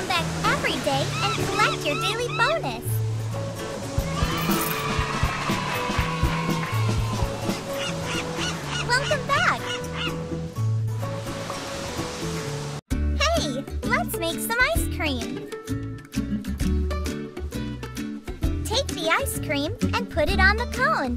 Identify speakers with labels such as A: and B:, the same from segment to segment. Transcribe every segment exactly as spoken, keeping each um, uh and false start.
A: Come back every day and collect your daily bonus. Welcome back! Hey, let's make some ice cream. Take the ice cream and put it on the cone.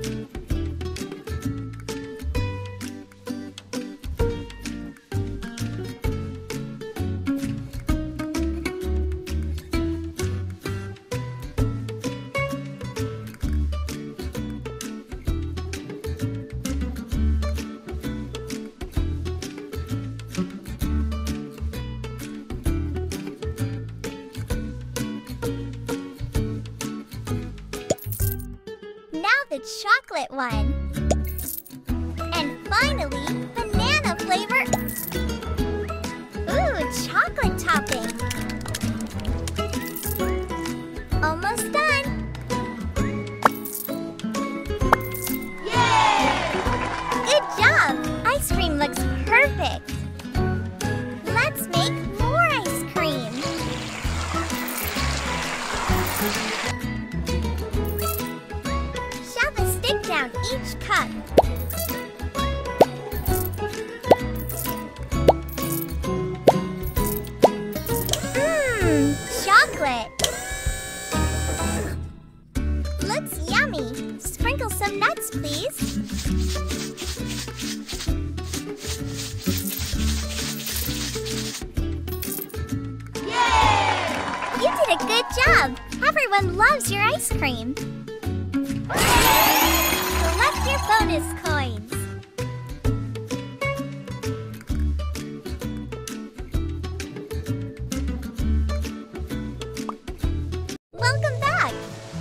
A: The chocolate one. And finally, banana flavor. Ooh, chocolate topping. Almost done. Yay! Good job! Ice cream looks perfect. Let's make more ice cream. Down each cup. Mmm, chocolate. Looks yummy. Sprinkle some nuts, please. Yay! You did a good job. Everyone loves your ice cream. Collect your bonus coins. Welcome back.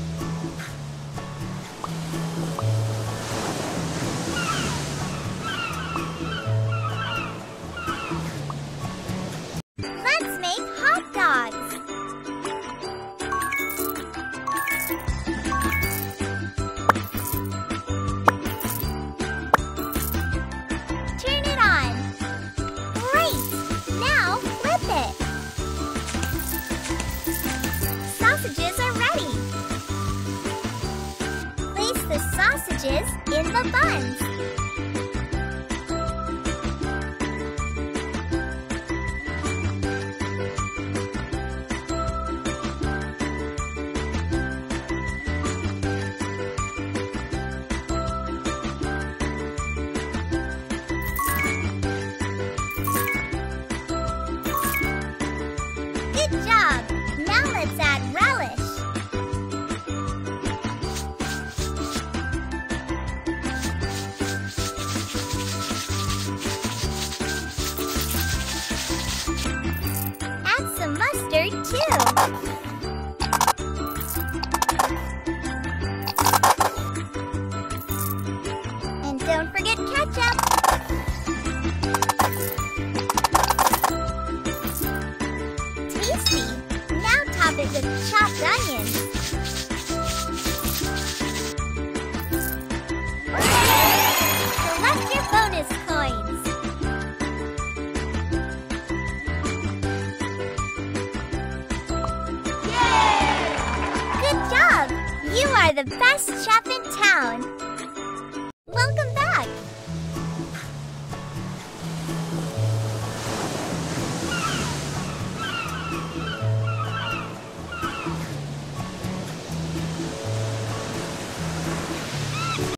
A: Let's make hot dogs. Sausages in the buns. Good job! Now let's add relish. Mustard too. And don't forget ketchup. Tasty. Now top it with chopped onions. Collect your bonus coins. You are the best chef in town. Welcome back.